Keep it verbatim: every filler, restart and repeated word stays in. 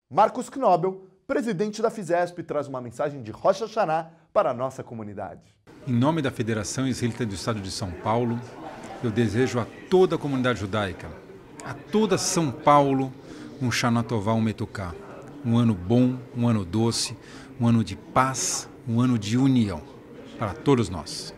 Marcos Knobel, presidente da Fizesp, traz uma mensagem de Rosh Hashanah para a nossa comunidade. Em nome da Federação Israelita do Estado de São Paulo, eu desejo a toda a comunidade judaica, a toda São Paulo, um Shana Tová, um Metuká. Um ano bom, um ano doce, um ano de paz, um ano de união para todos nós.